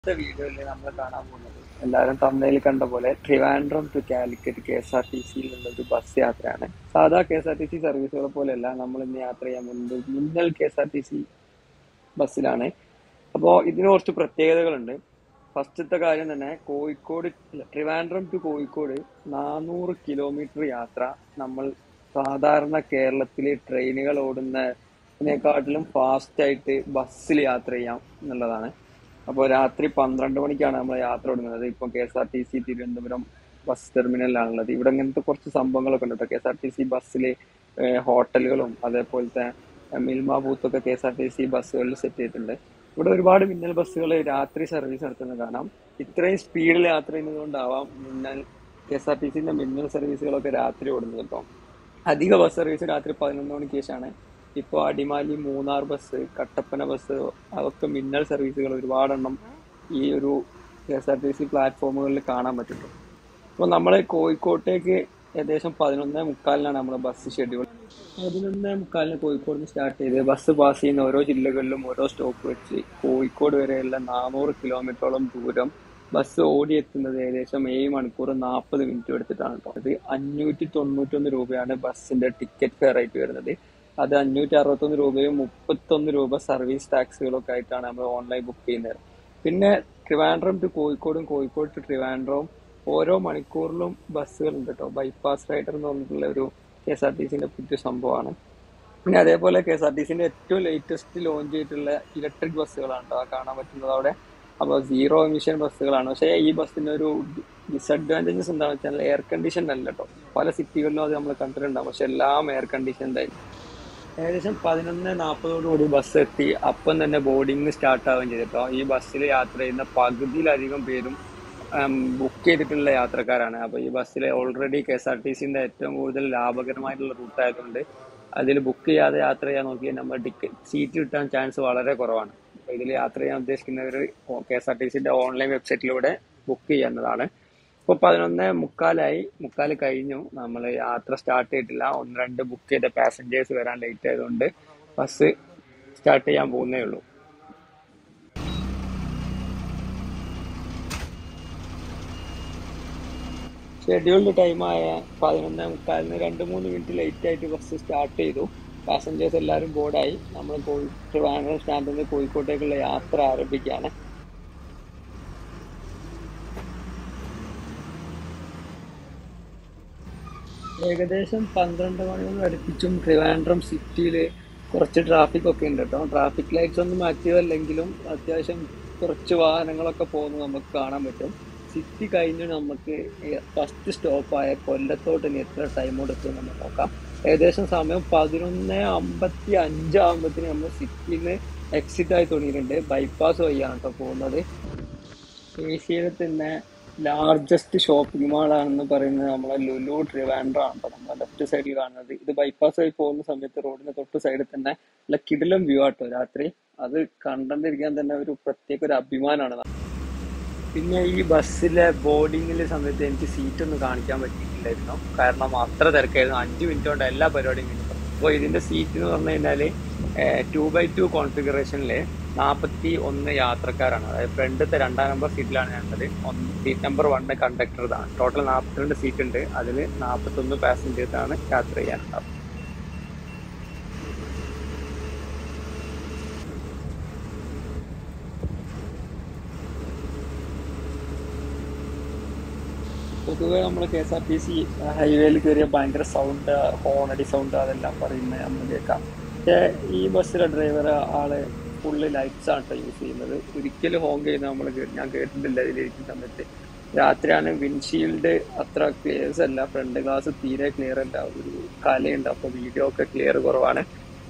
വീഡിയോയിൽ നമ്മൾ കാണാൻ പോകുന്നത് എല്ലാവരും തമിഴിൽ കണ്ട പോലെ ട്രിവാൻഡ്രം ടു കാലിക്കറ്റ് KSRTCയിലുള്ള ഒരു ബസ് യാത്രയാണ്. സാധാ KSRTC സർവീസുകളെ പോലെയല്ല നമ്മൾ ഇന്ന് യാത്ര ചെയ്യാൻ പോകുന്നത് മിന്നൽ KSRTC ബസ്സിലാണ്. അപ്പോൾ ഇതിന് കുറച്ച് പ്രത്യേകതകളുണ്ട്. ഫസ്റ്റത്തെ കാര്യം തന്നെ ട്രിവാൻഡ്രം ടു കോഴിക്കോട് 400 കിലോമീറ്റർ യാത്ര നമ്മൾ സാധാരണ കേരളത്തിലെ ട്രെയിനുകൾ ഓടുന്നതിനെക്കാട്ടിലും ഫാസ്റ്റായിട്ട് ബസ്സിൽ യാത്ര ചെയ്യാം എന്നുള്ളതാണ്. അപ്പോൾ രാത്രി 12 മണിക്കാണ് നമ്മൾ യാത്ര തുടങ്ങുന്നത്. ഇപ്പം KSRTC തിരുവനന്തപുരം ബസ് ടെർമിനലിലാണുള്ളത്. ഇവിടെ ഇങ്ങനത്തെ കുറച്ച് സംഭവങ്ങളൊക്കെ ഉണ്ട് കേട്ടോ. KSRTC ബസ്സിൽ ഹോട്ടലുകളും അതേപോലത്തെ മിൽമ ബൂത്തൊക്കെ KSRTC ബസ്സുകളിൽ സെറ്റ് ചെയ്തിട്ടുണ്ട്. ഇവിടെ ഒരുപാട് മിന്നൽ ബസ്സുകൾ രാത്രി സർവീസ് നടത്തുന്നത് കാണാം. ഇത്രയും സ്പീഡിൽ യാത്ര ചെയ്യുന്നതുകൊണ്ടാവാം KSRTCന്റെ മിന്നൽ സർവീസുകളൊക്കെ രാത്രി ഓടുന്നത് കേട്ടോ. അധിക ബസ് സർവീസ് രാത്രി 11 മണിക്ക് ശേഷമാണ്. ഇപ്പോൾ അടിമാലി, മൂന്നാർ ബസ്, കട്ടപ്പന ബസ്, അതൊക്കെ മിന്നൽ സർവീസുകൾ ഒരുപാടെണ്ണം ഈ ഒരു KSRTC പ്ലാറ്റ്ഫോമുകളിൽ കാണാൻ പറ്റും. അപ്പോൾ നമ്മൾ കോഴിക്കോട്ടേക്ക് ഏകദേശം 11:45 നമ്മൾ ബസ് ഷെഡ്യൂൾ. 11:45 കോഴിക്കോട് നിന്ന് സ്റ്റാർട്ട് ചെയ്ത് ബസ് പാസ് ചെയ്യുന്ന ഓരോ ജില്ലകളിലും ഓരോ സ്റ്റോപ്പ് വെച്ച് കോഴിക്കോട് വരെയുള്ള 400 കിലോമീറ്ററോളം ദൂരം ബസ് ഓടിയെത്തുന്നത് ഏകദേശം 7 മണിക്കൂർ 40 മിനിറ്റ് എടുത്തിട്ടാണ് കേട്ടോ. അത് 591 രൂപയാണ് ബസ്സിന്റെ ടിക്കറ്റ് ഫെയർ ആയിട്ട് വരുന്നത്. അത് 561 രൂപയും 31 രൂപ സർവീസ് ടാക്സുകളൊക്കെ ആയിട്ടാണ് നമ്മൾ ഓൺലൈൻ ബുക്ക് ചെയ്യുന്നത്. പിന്നെ ട്രിവാൻഡ്രം ടു കോഴിക്കോടും കോഴിക്കോട് ടു ട്രിവാൻഡ്രവും ഓരോ മണിക്കൂറിലും ബസ്സുകൾ ഉണ്ട് കേട്ടോ. ബൈപ്പാസ് റൈഡർ എന്ന് പറഞ്ഞിട്ടുള്ള ഒരു KSRTCന്റെ പുതിയ സംഭവമാണ്. പിന്നെ അതേപോലെ KSRTCന്റെ ഏറ്റവും ലേറ്റസ്റ്റ് ലോഞ്ച് ചെയ്തിട്ടുള്ള ഇലക്ട്രിക് ബസ്സുകളാണ് കേട്ടോ കാണാൻ പറ്റുന്നത് അവിടെ. അപ്പോൾ സീറോ എമിഷൻ ബസ്സുകളാണ്. പക്ഷേ ഈ ബസ്സിന്റെ ഒരു ഡിസഡ്വാൻറ്റേജസ് എന്താണെന്ന് വെച്ചാൽ എയർ കണ്ടീഷൻ അല്ല കേട്ടോ. പല സിറ്റികളിലും അത് നമ്മൾ കണ്ടിട്ടുണ്ടാവും, പക്ഷെ എല്ലാം എയർ കണ്ടീഷൻഡ് ആയിരിക്കും. ഏകദേശം 11:40 ബസ് എത്തി. അപ്പം തന്നെ ബോർഡിങ് സ്റ്റാർട്ട് ആവുകയും ചെയ്തിട്ടോ. ഈ ബസ്സിൽ യാത്ര ചെയ്യുന്ന പകുതിയിലധികം പേരും ബുക്ക് ചെയ്തിട്ടുള്ള യാത്രക്കാരാണ്. അപ്പോൾ ഈ ബസ്സിൽ ഓൾറെഡി KSRTCന്റെ ഏറ്റവും കൂടുതൽ ലാഭകരമായിട്ടുള്ള റൂട്ടായതുകൊണ്ട് അതിൽ ബുക്ക് ചെയ്യാതെ യാത്ര ചെയ്യാൻ നോക്കിയാൽ നമ്മൾ സീറ്റ് കിട്ടാൻ ചാൻസ് വളരെ കുറവാണ്. അപ്പോൾ ഇതിൽ യാത്ര ചെയ്യാൻ ഉദ്ദേശിക്കുന്നവർ KSRTCന്റെ ഓൺലൈൻ വെബ്സൈറ്റിലൂടെ ബുക്ക് ചെയ്യുന്നതാണ്. ഇപ്പോൾ 11:45 കഴിഞ്ഞു. നമ്മൾ യാത്ര സ്റ്റാർട്ട് ചെയ്തിട്ടില്ല. 1-2 ബുക്ക് ചെയ്ത പാസഞ്ചേഴ്സ് വരാൻ ലേറ്റ് ആയതുകൊണ്ട് ബസ് സ്റ്റാർട്ട് ചെയ്യാൻ പോകുന്നേ ഉള്ളൂ. ഷെഡ്യൂൾഡ് ടൈമായ 11:45 2-3 മിനിറ്റ് ലേറ്റ് ആയിട്ട് ബസ് സ്റ്റാർട്ട് ചെയ്തു. പാസഞ്ചേഴ്സ് എല്ലാവരും ബോർഡായി. നമ്മൾ ട്രിവാൻഡ്രം സ്റ്റാൻഡിൽ നിന്ന് കോഴിക്കോട്ടേക്കുള്ള യാത്ര ആരംഭിക്കുകയാണ്. ഏകദേശം 12 മണിയൊന്നും അടുപ്പിച്ചും ട്രിവാൻഡ്രം സിറ്റിയിൽ കുറച്ച് ട്രാഫിക് ഒക്കെ ഉണ്ട് കേട്ടോ. ട്രാഫിക് ലൈറ്റ്സ് ഒന്നും ആക്റ്റീവ് അല്ലെങ്കിലും അത്യാവശ്യം കുറച്ച് വാഹനങ്ങളൊക്കെ പോകുന്നത് നമുക്ക് കാണാൻ പറ്റും. സിറ്റി കഴിഞ്ഞ് നമുക്ക് ഫസ്റ്റ് സ്റ്റോപ്പായ കൊല്ലത്തോട്ട് ഇനി എത്ര ടൈം കൊടുക്കും നമ്മൾ നോക്കാം. ഏകദേശം സമയം 11:55 ആകുമ്പോഴത്തേന് നമ്മൾ സിറ്റിയിൽ നിന്ന് എക്സിറ്റ് ആയി തുടങ്ങിയിട്ടുണ്ട്. ബൈപ്പാസ് വഴിയാണ് കേട്ടോ പോകുന്നത്. ഏഷ്യയിലെ തന്നെ ലാർജസ്റ്റ് ഷോപ്പിംഗ് മാളാണെന്ന് പറയുന്നത് നമ്മളെ ലുലു ട്രിവാൻഡ്രം ആണ്. അപ്പോൾ നമ്മൾ ലെഫ്റ്റ് സൈഡിൽ കാണുന്നത് ഇത് ബൈപ്പാസ് വഴി പോകുന്ന സമയത്ത് റോഡിന്റെ തൊട്ട് സൈഡിൽ തന്നെ നല്ല കിടിലം വ്യൂ ആട്ടോ രാത്രി. അത് കണ്ടിരിക്കാൻ തന്നെ ഒരു പ്രത്യേക ഒരു അഭിമാനമാണ്. പിന്നെ ഈ ബസ്സിലെ ബോർഡിങ്ങിലെ സമയത്ത് എനിക്ക് സീറ്റ് ഒന്നും കാണിക്കാൻ പറ്റിയിട്ടില്ലായിരുന്നു, കാരണം അത്ര തിരക്കായിരുന്നു. 5 മിനിറ്റ് കൊണ്ട് എല്ലാ പരിപാടിയും കഴിഞ്ഞു. അപ്പോൾ ഇതിന്റെ സീറ്റ് എന്ന് പറഞ്ഞു കഴിഞ്ഞാൽ 2x2 കോൺഫിഗറേഷനിൽ 41 യാത്രക്കാരാണ്. അതായത് ഫ്രണ്ടത്തെ 2ാം നമ്പർ സീറ്റിലാണ് ഞാനുള്ളത്. സീറ്റ് നമ്പർ 1 കണ്ടക്ടർതാണ്. ടോട്ടൽ 42 സീറ്റ് ഉണ്ട്. അതിൽ 41 പാസഞ്ചേഴ്സാണ് യാത്ര ചെയ്യാനുണ്ടാവും. പൊതുവെ നമ്മൾ KSRTC ഹൈവേയിൽ കയറിയ ഭയങ്കര സൗണ്ട്, ഹോണടി സൗണ്ട്, അതെല്ലാം പറയുന്നത് നമ്മൾ കേൾക്കാം. പക്ഷേ ഈ ബസ്സിലെ ഡ്രൈവർ ആള് ഫുള്ള് ലൈറ്റ്സ് ആണ് യൂസ് ചെയ്യുന്നത്. ഒരിക്കലും ഹോൺ ചെയ്യുന്ന ഞാൻ കേട്ടിട്ടില്ല ഇതിലിരിക്കുന്ന സമയത്ത്. രാത്രിയാണ്. വിൻഷീൽഡ് അത്ര ക്ലിയർസ് അല്ല, ഫ്രണ്ട് ഗ്ലാസ് തീരെ ക്ലിയർ അല്ല, ഒരു കലയുണ്ട്. അപ്പോൾ വീഡിയോ ഒക്കെ ക്ലിയർ കുറവാണ്.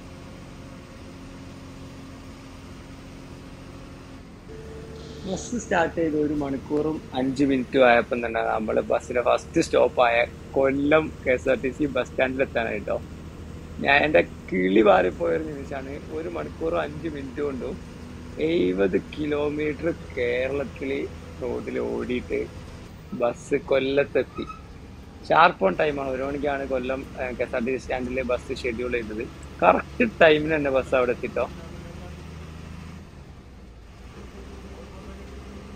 ബസ് സ്റ്റാർട്ട് ചെയ്ത് 1 മണിക്കൂറും 5 മിനിറ്റും ആയപ്പം തന്നെ നമ്മൾ ബസ്സിലെ ഫസ്റ്റ് സ്റ്റോപ്പായ കൊല്ലം KSRTC ബസ് സ്റ്റാൻഡിലെത്താനായിട്ടോ. ഞാൻ എൻ്റെ കിളി പാറിപ്പോയൊരു നിമിഷമാണ്. 1 മണിക്കൂറും 5 മിനിറ്റ് കൊണ്ടും 70 കിലോമീറ്റർ കേരളത്തിൽ റോഡിൽ ഓടിയിട്ട് ബസ് കൊല്ലത്തെത്തി. ഷാർപ്പ് ഓൺ ടൈമാണ്. 1 മണിക്കാണ് കൊല്ലം KSRTC സ്റ്റാൻഡിൽ ബസ് ഷെഡ്യൂൾ ചെയ്തത്. കറക്റ്റ് ടൈമിന് തന്നെ ബസ് അവിടെ എത്തിട്ടോ.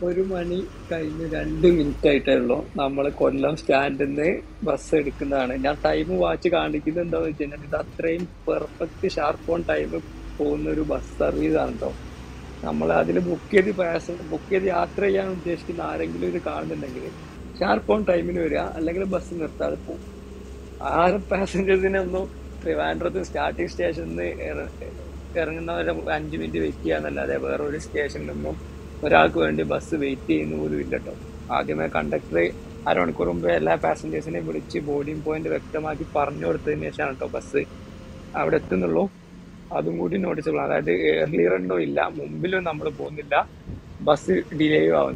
1 മണി കഴിഞ്ഞ് 2 മിനിറ്റ് ആയിട്ടേ ഉള്ളൂ. നമ്മൾ കൊല്ലം സ്റ്റാൻഡിൽ നിന്ന് ബസ് എടുക്കുന്നതാണ്. ഞാൻ ടൈം വാച്ച് കാണിക്കുന്നത് എന്താന്ന് വെച്ച് കഴിഞ്ഞാൽ ഇത് അത്രയും പെർഫെക്റ്റ് ഷാർപ്പ് ഓൺ ടൈം പോകുന്ന ഒരു ബസ് സർവീസ് ആണ് കേട്ടോ. നമ്മൾ അതിൽ ബുക്ക് ചെയ്ത് യാത്ര ചെയ്യാൻ ഉദ്ദേശിക്കുന്ന ആരെങ്കിലും ഇത് കാണുന്നുണ്ടെങ്കിൽ ഷാർപ്പ് ഓൺ ടൈമിന് വരിക, അല്ലെങ്കിൽ ബസ് നിർത്താതെ പോകും. ആരും പാസഞ്ചേഴ്സിനെ ഒന്നും ട്രിവാൻഡ്രത്ത് സ്റ്റാർട്ടിംഗ് സ്റ്റേഷനിൽ ഇറങ്ങുന്നവരെ 5 മിനിറ്റ് വെയിറ്റ് ചെയ്യാന്നല്ലാതെ വേറെ ഒരു സ്റ്റേഷനിലൊന്നും ഒരാൾക്ക് വേണ്ടി ബസ് വെയിറ്റ് ചെയ്യുന്ന പോലും ഇല്ല കേട്ടോ. ആദ്യമേ കണ്ടക്ടർ അരമണിക്കൂർ മുമ്പേ എല്ലാ പാസഞ്ചേഴ്സിനെയും വിളിച്ച് ബോർഡിംഗ് പോയിന്റ് വ്യക്തമാക്കി പറഞ്ഞു കൊടുത്തതിന് ശേഷമാണ് കേട്ടോ ബസ് അവിടെ എത്തുന്നുള്ളൂ. അതും കൂടി നോട്ടീസബിൾ. അതായത് ഏർലി റണ്ണും ഇല്ല, മുമ്പിലും നമ്മൾ പോകുന്നില്ല, ബസ് ഡിലേയും ആവുന്നു.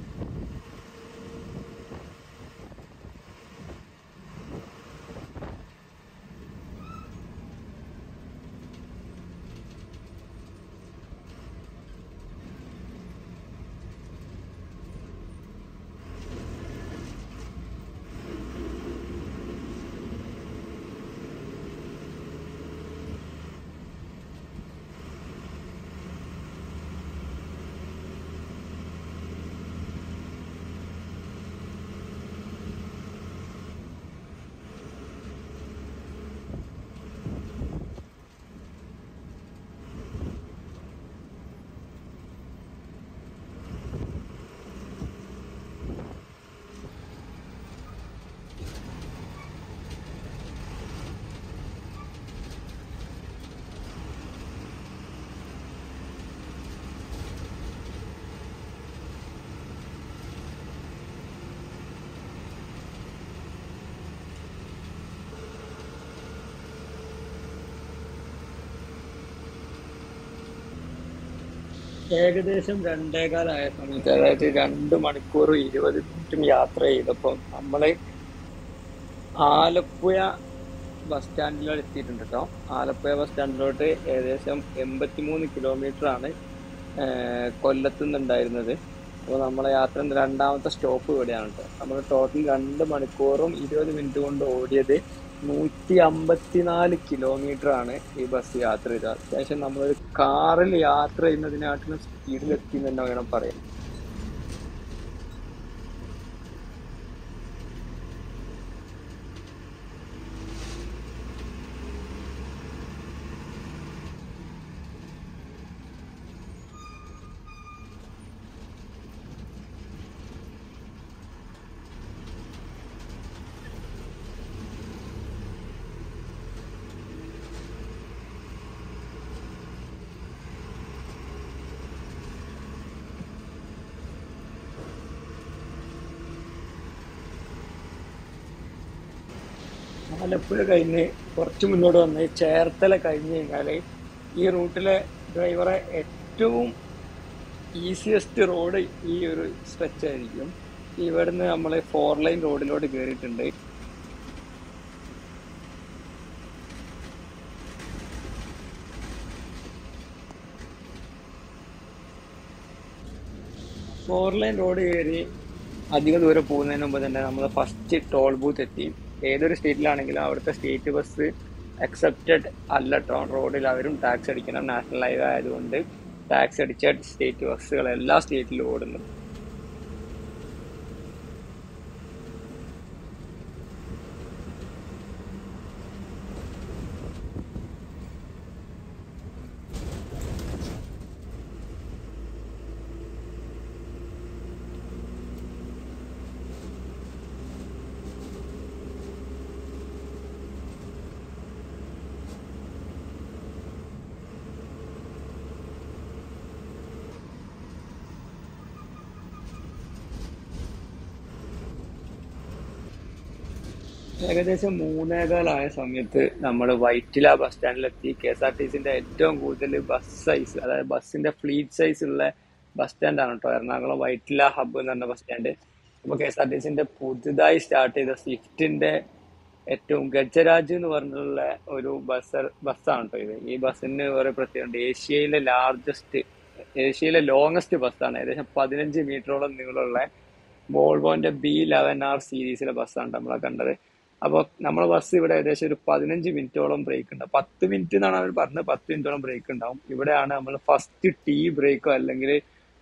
ഏകദേശം 2:15 ആയ സമയത്ത്, അതായത് 2 മണിക്കൂർ 20 മിനിറ്റും യാത്ര ചെയ്തപ്പോൾ നമ്മള് ആലപ്പുഴ ബസ് സ്റ്റാൻഡിലോട്ട് എത്തിയിട്ടുണ്ട് കേട്ടോ. ആലപ്പുഴ ബസ് സ്റ്റാൻഡിലോട്ട് ഏകദേശം 83 കിലോമീറ്റർ ആണ് കൊല്ലത്തു നിന്നുണ്ടായിരുന്നത്. അപ്പോൾ നമ്മളെ യാത്ര രണ്ടാമത്തെ സ്റ്റോപ്പ് ഇവിടെയാണ് കേട്ടോ. നമ്മൾ ടോട്ടൽ 2 മണിക്കൂറും 20 മിനിറ്റ് കൊണ്ട് ഓടിയത് 154 കിലോമീറ്റർ ആണ് ഈ ബസ് യാത്ര ചെയ്തത്. അത്യാവശ്യം നമ്മളൊരു കാറിൽ യാത്ര ചെയ്യുന്നതിനാട്ടിലും സ്പീഡിലെത്തി എന്ന് തന്നെ വേണം പറയാൻ. ആലപ്പുഴ കഴിഞ്ഞ് കുറച്ച് മുന്നോട്ട് വന്ന് ചേർത്തല കഴിഞ്ഞ് കഴിഞ്ഞാൽ ഈ റൂട്ടിലെ ഡ്രൈവറെ ഏറ്റവും ഈസിയസ്റ്റ് റോഡ് ഈ ഒരു സ്ട്രെച്ച് ആയിരിക്കും. ഇവിടുന്ന് നമ്മൾ 4 ലൈൻ റോഡിലോട്ട് കയറിയിട്ടുണ്ട്. ഫോർ ലൈൻ റോഡ് കയറി അധിക ദൂരം പോകുന്നതിന് മുമ്പ് തന്നെ നമ്മൾ ഫസ്റ്റ് ടോൾ ബൂത്ത് എത്തി. ഏതൊരു സ്റ്റേറ്റിലാണെങ്കിലും അവിടുത്തെ സ്റ്റേറ്റ് ബസ് അക്സെപ്റ്റഡ് അല്ല കേട്ടോ. റോഡിൽ അവരും ടാക്സ് അടിക്കണം. നാഷണൽ ഹൈവേ ആയതുകൊണ്ട് ടാക്സ് അടിച്ച സ്റ്റേറ്റ് ബസ്സുകൾ എല്ലാ സ്റ്റേറ്റിലും ഓടുന്നു. ഏകദേശം 3:15 ആയ സമയത്ത് നമ്മൾ വൈറ്റില ബസ് സ്റ്റാൻഡിലെത്തി. KSRTCന്റെ ഏറ്റവും കൂടുതൽ ബസ് സൈസ്, അതായത് ബസ്സിന്റെ ഫ്ലീറ്റ് സൈസ് ഉള്ള ബസ് സ്റ്റാൻഡാണ് കേട്ടോ എറണാകുളം വൈറ്റില ഹബ്ബ് എന്ന് പറഞ്ഞ ബസ് സ്റ്റാൻഡ്. അപ്പോൾ KSRTCന്റെ പുതുതായി സ്റ്റാർട്ട് ചെയ്ത സ്വിഫ്റ്റിന്റെ ഏറ്റവും ഗജരാജ് എന്ന് പറഞ്ഞിട്ടുള്ള ഒരു ബസ്സാണ് കേട്ടോ ഇത്. ഈ ബസ്സിന് വേറെ പ്രത്യേകത, ഏഷ്യയിലെ ലോങ്ങസ്റ്റ് ബസ്സാണ്. ഏകദേശം 15 മീറ്ററോളം നീളമുള്ള വോൾവോന്റെ B11R സീരീസിലെ ബസ്സാണ് നമ്മളെ കണ്ടത്. അപ്പോൾ നമ്മളെ ബസ് ഇവിടെ ഏകദേശം ഒരു 15 മിനിറ്റോളം ബ്രേക്ക് ഉണ്ടാവും. 10 മിനിറ്റ് എന്നാണ് അവർ പറഞ്ഞത്. 10 മിനിറ്റോളം ബ്രേക്ക് ഉണ്ടാവും. ഇവിടെയാണ് നമ്മൾ ഫസ്റ്റ് ടീ ബ്രേക്കോ അല്ലെങ്കിൽ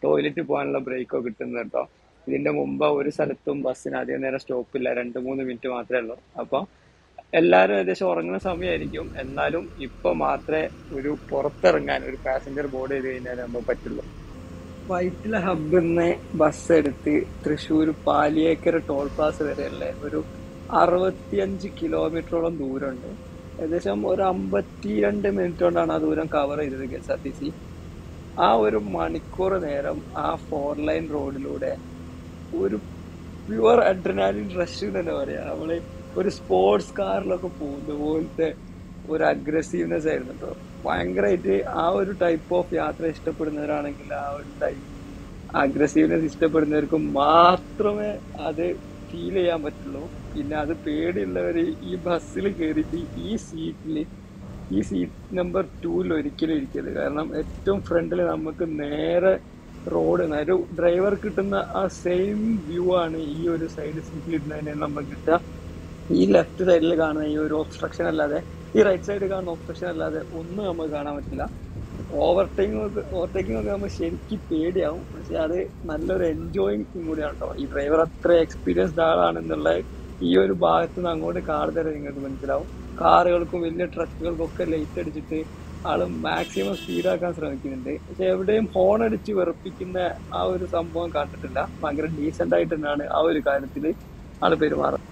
ടോയ്ലറ്റ് പോകാനുള്ള ബ്രേക്കോ കിട്ടുന്നത് കേട്ടോ. ഇതിന്റെ മുമ്പ് ഒരു സ്ഥലത്തും ബസ്സിന് അധികം നേരം സ്റ്റോപ്പില്ല, 2-3 മിനിറ്റ് മാത്രമേ ഉള്ളൂ. അപ്പൊ എല്ലാവരും ഏകദേശം ഉറങ്ങുന്ന സമയമായിരിക്കും. എന്നാലും ഇപ്പൊ മാത്രമേ ഒരു പുറത്തിറങ്ങാൻ ഒരു പാസഞ്ചർ ബോർഡ് ചെയ്ത് കഴിഞ്ഞാൽ നമുക്ക് പറ്റുള്ളൂ. വൈറ്റില ഹബ്ബിന്ന് ബസ് എടുത്ത് തൃശ്ശൂർ പാലിയേക്കര ടോൾ പ്ലാസ വരെയുള്ള ഒരു 65 കിലോമീറ്ററോളം ദൂരമുണ്ട്. ഏകദേശം ഒരു 52 മിനിറ്റ് കൊണ്ടാണ് ആ ദൂരം കവർ ചെയ്തത് KSRTC. ആ ഒരു മണിക്കൂർ നേരം ആ 4 ലൈൻ റോഡിലൂടെ ഒരു പ്യുവർ അഡ്രിനാലിൻ റഷ് തന്നെ പറയാം. നമ്മള് ഒരു സ്പോർട്സ് കാറിലൊക്കെ പോകുന്ന പോലത്തെ ഒരു അഗ്രസീവ്നെസ് ആയിരുന്നു കേട്ടോ. ഭയങ്കരമായിട്ട് ആ ഒരു ടൈപ്പ് ഓഫ് യാത്ര ഇഷ്ടപ്പെടുന്നവരാണെങ്കിൽ ആ ഒരു ടൈപ്പ് അഗ്രസീവ്നെസ് ഇഷ്ടപ്പെടുന്നവർക്ക് മാത്രമേ അത് ഫീൽ ചെയ്യാൻ പറ്റുള്ളൂ. പിന്നെ അത് പേടിയുള്ളവർ ഈ ബസ്സിൽ കയറിയിട്ട് ഈ സീറ്റ് നമ്പർ 2 ഒരിക്കലും ഇരിക്കരുത്. കാരണം ഏറ്റവും ഫ്രണ്ടിൽ നമുക്ക് നേരെ റോഡ്, ഒരു ഡ്രൈവർ കിട്ടുന്ന ആ സെയിം വ്യൂ ആണ് ഈ ഒരു സൈഡ് സീറ്റിൽ ഇരുന്നതിന് നമുക്ക് കിട്ടുക. ഈ ലെഫ്റ്റ് സൈഡിൽ കാണുന്ന ഈ ഒരു ഒബ്സ്ട്രക്ഷൻ അല്ലാതെ, ഈ റൈറ്റ് സൈഡിൽ കാണുന്ന ഒബ്സ്ട്രക്ഷൻ അല്ലാതെ ഒന്നും നമുക്ക് കാണാൻ പറ്റില്ല. ഓവർടേക്കിംഗ് ഒക്കെ നമ്മൾ ശരിക്കും പേടിയാവും. പക്ഷെ അത് നല്ലൊരു എൻജോയിങ് കൂടിയാണ് കേട്ടോ. ഈ ഡ്രൈവർ അത്ര എക്സ്പീരിയൻസ്ഡ് ആളാണെന്നുള്ള ഈ ഒരു ഭാഗത്ത് നിന്ന് അങ്ങോട്ട് കാണുന്നവരെ നിങ്ങൾക്ക് മനസ്സിലാവും. കാറുകൾക്കും വലിയ ട്രക്കുകൾക്കും ഒക്കെ ലൈറ്റ് അടിച്ചിട്ട് ആള് മാക്സിമം സ്പീഡാക്കാൻ ശ്രമിക്കുന്നുണ്ട്. പക്ഷെ എവിടെയും ഹോൺ അടിച്ച് വെറുപ്പിക്കുന്ന ആ ഒരു സംഭവം കണ്ടിട്ടില്ല. ഭയങ്കര ഡീസെന്റ് ആയിട്ട് തന്നെയാണ് ആ ഒരു കാര്യത്തിൽ ആള് പെരുമാറുന്നത്.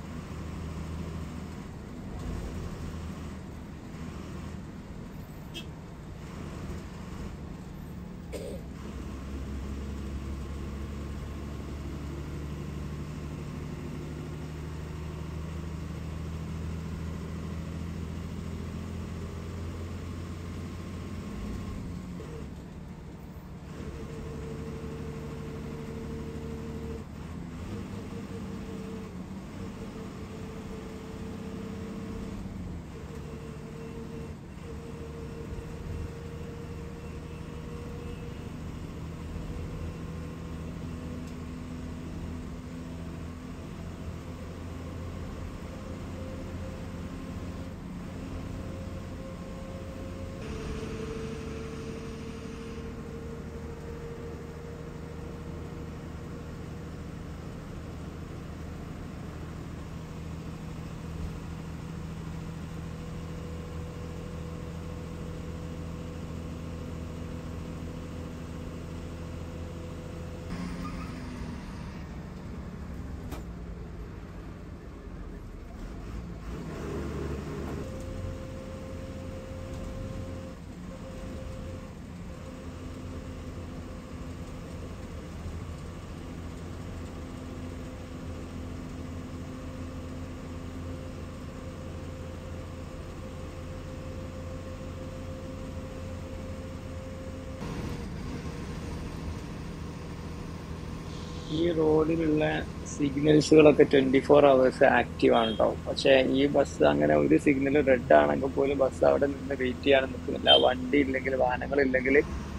ഈ റോഡിലുള്ള സിഗ്നൽസുകളൊക്കെ 24 hours ആക്റ്റീവ് ആണ് കേട്ടോ. പക്ഷെ ഈ ബസ് അങ്ങനെ ഒരു സിഗ്നൽ റെഡ് ആണെങ്കിൽ പോലും ബസ് അവിടെ നിന്ന് വെയിറ്റ് ചെയ്യാൻ നിൽക്കുന്നില്ല. വണ്ടി ഇല്ലെങ്കിൽ, വാഹനങ്ങളില്ലെങ്കിൽ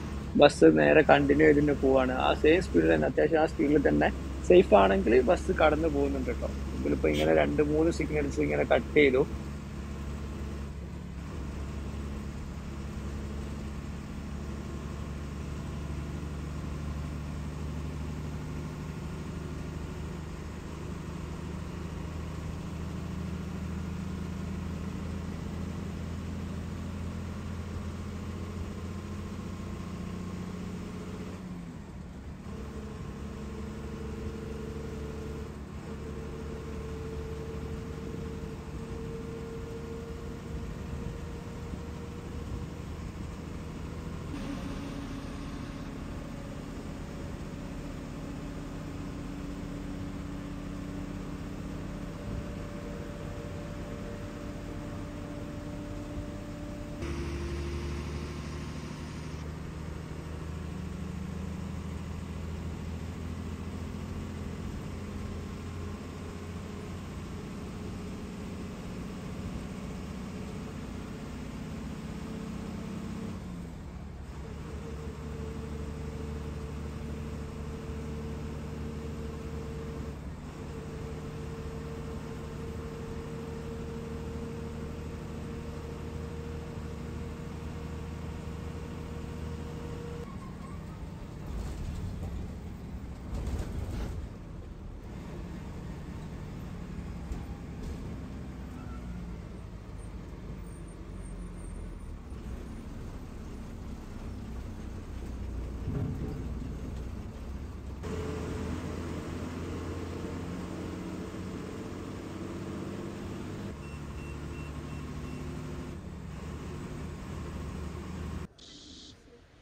ബസ് നേരെ കണ്ടിന്യൂ ചെയ്തിട്ട് പോവാണ്. ആ സെയിം സ്പീഡിൽ തന്നെ, അത്യാവശ്യം ആ സ്പീഡിൽ തന്നെ സേഫ് ആണെങ്കിൽ ബസ് കടന്നു പോകുന്നുണ്ട് കേട്ടോ. ഇതിലിപ്പോ ഇങ്ങനെ 2-3 സിഗ്നൽസ് ഇങ്ങനെ കട്ട് ചെയ്തു.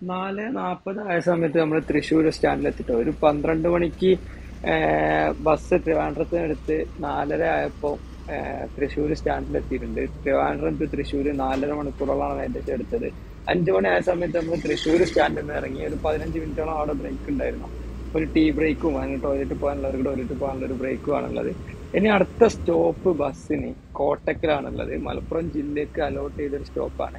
4:40 ആയ സമയത്ത് നമ്മൾ തൃശ്ശൂർ സ്റ്റാൻഡിലെത്തിട്ടോ. ഒരു 12 മണിക്ക് ബസ് ട്രിവാൻഡ്രത്ത് നിന്ന് എടുത്ത് 4:30 ആയപ്പോൾ തൃശ്ശൂർ സ്റ്റാൻഡിലെത്തിയിട്ടുണ്ട്. ട്രിവാൻഡ്രം ടു തൃശ്ശൂർ 4:30 മണിക്കൂറോളാണ് ഏകദേശം എടുത്തത്. 5 മണി ആയ സമയത്ത് നമ്മൾ തൃശ്ശൂർ സ്റ്റാൻഡിൽ നിന്ന് ഇറങ്ങി. ഒരു 15 മിനിറ്റോളം അവിടെ ബ്രേക്ക് ഉണ്ടായിരുന്നു. ഒരു ടീ ബ്രേക്കും അങ്ങനെ ടോയ്ലറ്റ് പോകാനുള്ളവർക്ക് ടോയ്ലറ്റ് പോകാനുള്ള ഒരു ബ്രേക്കും ആണുള്ളത്. ഇനി അടുത്ത സ്റ്റോപ്പ് ബസ്സിന് കോട്ടക്കലാണുള്ളത്. മലപ്പുറം ജില്ലക്ക് അലോട്ട് ചെയ്തൊരു സ്റ്റോപ്പാണ്.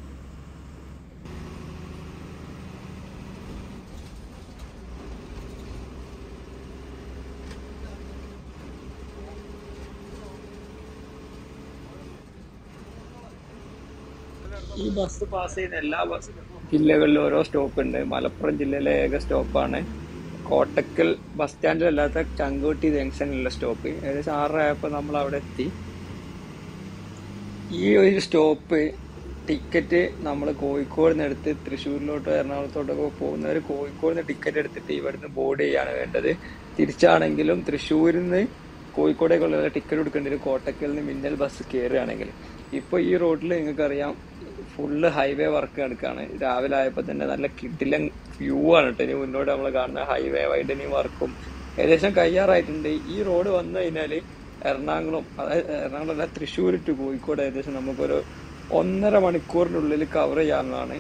ഈ ബസ് പാസ് ചെയ്യുന്ന എല്ലാ ബസ് ജില്ലകളിലും ഓരോ സ്റ്റോപ്പ് ഉണ്ട്. മലപ്പുറം ജില്ലയിലെ ഏക സ്റ്റോപ്പാണ് കോട്ടക്കൽ ബസ് സ്റ്റാൻഡിലല്ലാത്ത ചങ്കോട്ടി ജംഗ്ഷനിലുള്ള സ്റ്റോപ്പ്. ഏകദേശം 6:30 ആയപ്പോൾ നമ്മൾ അവിടെ എത്തി. ഈ ഒരു സ്റ്റോപ്പ് ടിക്കറ്റ് നമ്മൾ കോഴിക്കോട് നിന്ന് എടുത്ത് തൃശ്ശൂരിലോട്ടോ എറണാകുളത്തോട്ടൊക്കെ പോകുന്നവർ കോഴിക്കോട് നിന്ന് ടിക്കറ്റ് എടുത്തിട്ട് ഇവിടുന്ന് ബോർഡ് ചെയ്യാണ് വേണ്ടത്. തിരിച്ചാണെങ്കിലും തൃശ്ശൂരിൽ നിന്ന് കോഴിക്കോടേക്കുള്ള ടിക്കറ്റ് എടുക്കേണ്ടി വരും കോട്ടക്കലിൽ നിന്ന് മിന്നൽ ബസ് കയറുകയാണെങ്കിൽ. ഇപ്പോൾ ഈ റോഡിൽ നിങ്ങൾക്കറിയാം ഫുള്ള് ഹൈവേ വർക്ക് നടക്കുകയാണ്. രാവിലെ ആയപ്പോൾ തന്നെ നല്ല കിടിലൻ വ്യൂ ആണ് കേട്ടോ. ഇനി മുന്നോട്ട് നമ്മൾ കാണുന്ന ഹൈവേ വൈഡനിങ് വർക്കും ഏകദേശം കഴിയാറായിട്ടുണ്ട്. ഈ റോഡ് വന്നു കഴിഞ്ഞാൽ എറണാകുളം, അതായത് എറണാകുളം അല്ല, തൃശ്ശൂർ ടു കോഴിക്കോട് ഏകദേശം നമുക്കൊരു 1.5 മണിക്കൂറിനുള്ളിൽ കവർ ചെയ്യാവുന്നതാണ്.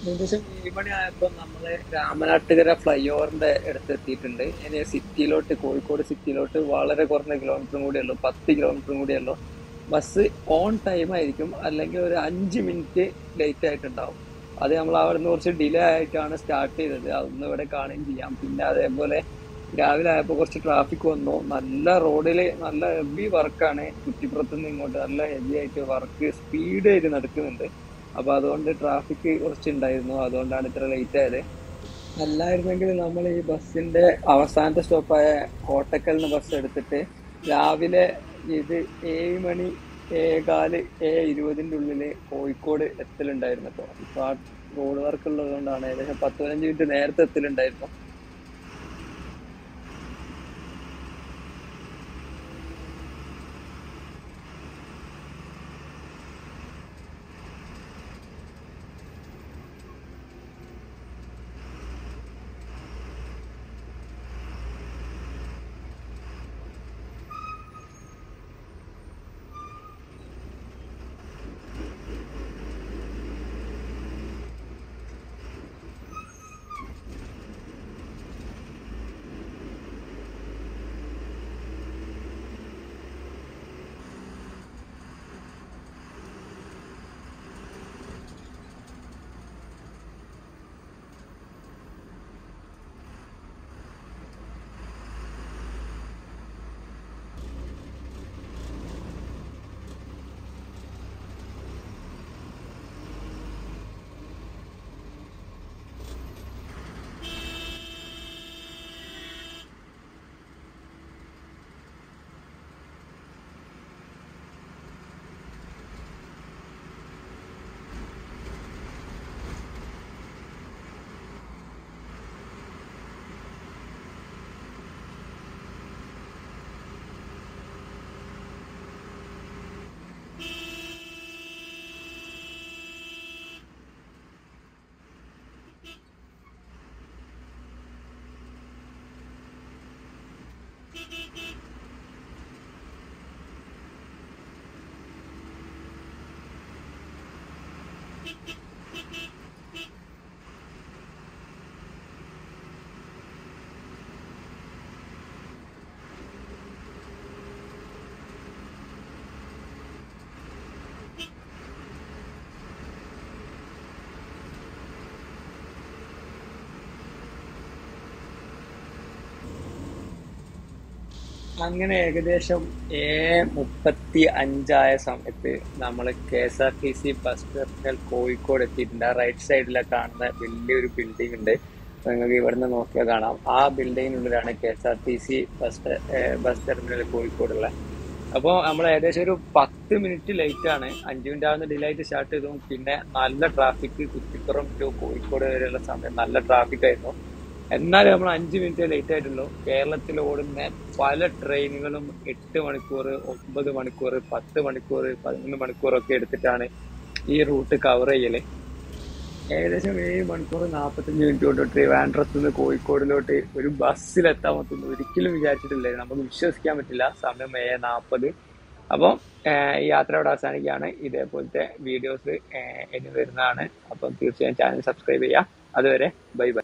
ഏകദേശം 7 മണിയായപ്പോൾ നമ്മൾ രാമനാട്ടുകര ഫ്ലൈ ഓവറിന്റെ അടുത്ത് എത്തിയിട്ടുണ്ട്. ഇനി സിറ്റിയിലോട്ട്, കോഴിക്കോട് സിറ്റിയിലോട്ട് വളരെ കുറഞ്ഞ കിലോമീറ്ററും കൂടിയേ ഉള്ളൂ, 10 കിലോമീറ്ററും കൂടിയേ ഉള്ളൂ. ബസ് ഓൺ ടൈം ആയിരിക്കും, അല്ലെങ്കിൽ ഒരു 5 മിനിറ്റ് ലേറ്റ് ആയിട്ടുണ്ടാവും. അത് നമ്മൾ അവിടുന്ന് കുറച്ച് ഡിലേ ആയിട്ടാണ് സ്റ്റാർട്ട് ചെയ്തത്. അതൊന്നും ഇവിടെ കാണുകയും ചെയ്യാം. പിന്നെ അതേപോലെ രാവിലെ ആയപ്പോൾ കുറച്ച് ട്രാഫിക് വന്നു. നല്ല റോഡിൽ നല്ല ഹെവി വർക്കാണ്, കുറ്റിപ്പുറത്തുനിന്ന് ഇങ്ങോട്ട് നല്ല ഹെവി ആയിട്ട് വർക്ക് സ്പീഡ് ആയിട്ട് നടക്കുന്നുണ്ട്. അപ്പൊ അതുകൊണ്ട് ട്രാഫിക് കുറച്ചുണ്ടായിരുന്നു, അതുകൊണ്ടാണ് ഇത്ര ലേറ്റ് ആയത്. അല്ലായിരുന്നെങ്കിൽ നമ്മൾ ഈ ബസ്സിന്റെ അവസാനത്തെ സ്റ്റോപ്പായ കോട്ടക്കലിന് ബസ് എടുത്തിട്ട് രാവിലെ ഇത് 7 മണി 7:15 7:20 ഉള്ളിൽ കോഴിക്കോട് എത്തലുണ്ടായിരുന്നു. കേട്ടോ, ഇപ്പൊ ആ റോഡ് വർക്ക് ഉള്ളത് കൊണ്ടാണ് ഏകദേശം 10-15 മിനിറ്റ് നേരത്തെ എത്തലുണ്ടായിരുന്നു. അങ്ങനെ ഏകദേശം 7:35 ആയ സമയത്ത് നമ്മൾ KSRTC ബസ് ടെർമിനൽ കോഴിക്കോട് എത്തിയിട്ടുണ്ട്. ആ റൈറ്റ് സൈഡിലെ കാണുന്ന വലിയൊരു ബിൽഡിംഗ് ഉണ്ട്, നിങ്ങൾക്ക് ഇവിടുന്ന് നോക്കിയാൽ കാണാം. ആ ബിൽഡിങ്ങിനുള്ളിലാണ് KSRTC ബസ് ടെർമിനൽ കോഴിക്കോടുള്ള. അപ്പോൾ നമ്മൾ ഏകദേശം ഒരു 10 മിനിറ്റ് ലേറ്റ് ആണ്, 5 മിനിറ്റ് ആവുന്ന ഡിലേ ആയിട്ട് സ്റ്റാർട്ട് ചെയ്തു. പിന്നെ നല്ല ട്രാഫിക്, കുറ്റിപ്പുറം ടു കോഴിക്കോട് വരെയുള്ള സമയം നല്ല ട്രാഫിക് ആയിരുന്നു. എന്നാലും നമ്മൾ 5 മിനിറ്റ് ലേറ്റ് ആയിട്ടുള്ളൂ. കേരളത്തിൽ ഓടുന്ന പല ട്രെയിനുകളും 8 മണിക്കൂർ, 9 മണിക്കൂർ, 10 മണിക്കൂർ, 11 മണിക്കൂറൊക്കെ എടുത്തിട്ടാണ് ഈ റൂട്ട് കവർ ചെയ്യല്. ഏകദേശം 7 മണിക്കൂർ 45 മിനിറ്റ് കൊണ്ട് ട്രിവാൻഡ്രത്ത് നിന്ന് കോഴിക്കോടിലോട്ട് ഒരു ബസ്സിലെത്താൻ പറ്റുന്നു ഒരിക്കലും വിചാരിച്ചിട്ടില്ല. നമുക്ക് വിശ്വസിക്കാൻ പറ്റില്ല. സമയം 7:40. അപ്പോൾ ഈ യാത്ര ഇവിടെ അവസാനിക്കുകയാണ്. ഇതേപോലത്തെ വീഡിയോസ് ഇനി വരുന്നതാണ്. അപ്പം തീർച്ചയായും ചാനൽ സബ്സ്ക്രൈബ് ചെയ്യാം. അതുവരെ ബൈ ബൈ.